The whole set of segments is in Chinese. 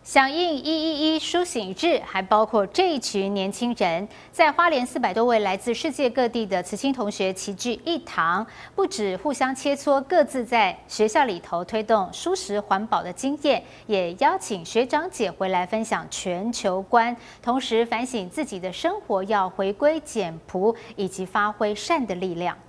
响应111苏醒日，还包括这一群年轻人，在花莲400多位来自世界各地的慈青同学齐聚一堂，不止互相切磋各自在学校里头推动蔬食环保的经验，也邀请学长姐回来分享全球观，同时反省自己的生活要回归简朴，以及发挥善的力量。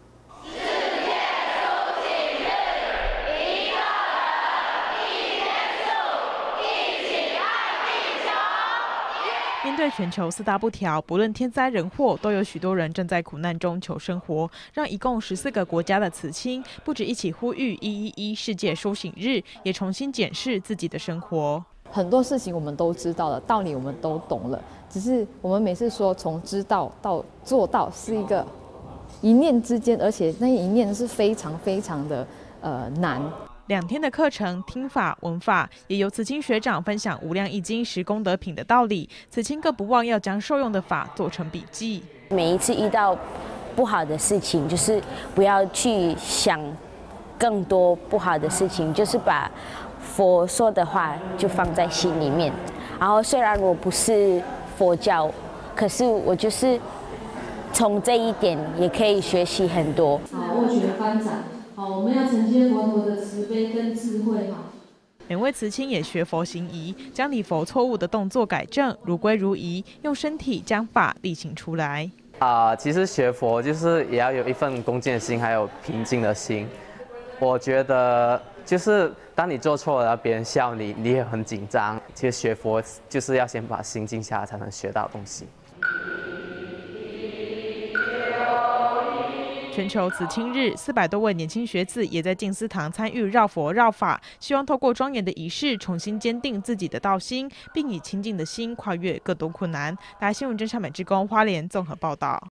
面对全球4大不调，不论天灾人祸，都有许多人正在苦难中求生活。让一共14个国家的慈青，不止一起呼吁111世界苏醒日，也重新检视自己的生活。 很多事情我们都知道了，道理我们都懂了，只是我们每次说从知道到做到是一念之间，而且那一念是非常的难。 2天的课程，听法、文法，也由慈青学长分享无量易经10功德品的道理。慈青各不忘要将受用的法做成笔记。 每一次遇到不好的事情，就是不要去想更多不好的事情，就是把佛说的话就放在心里面。然后虽然我不是佛教，可是我就是从这一点也可以学习很多。 斡旋翻展。 好，我们要承接佛陀的慈悲跟智慧哈。 每位慈青也学佛行仪，将礼佛错误的动作改正，如归如仪，用身体将法力行出来。 其实学佛就是也要有一份恭敬的心，还有平静的心。我觉得就是当你做错了，别人笑你，你也很紧张。其实学佛就是要先把心静下来，才能学到东西。 全球慈青日，400多位年轻学子也在静思堂参与绕佛绕法，希望透过庄严的仪式，重新坚定自己的道心，并以清净的心跨越各种困难。大新闻真善美之工花莲综合报道。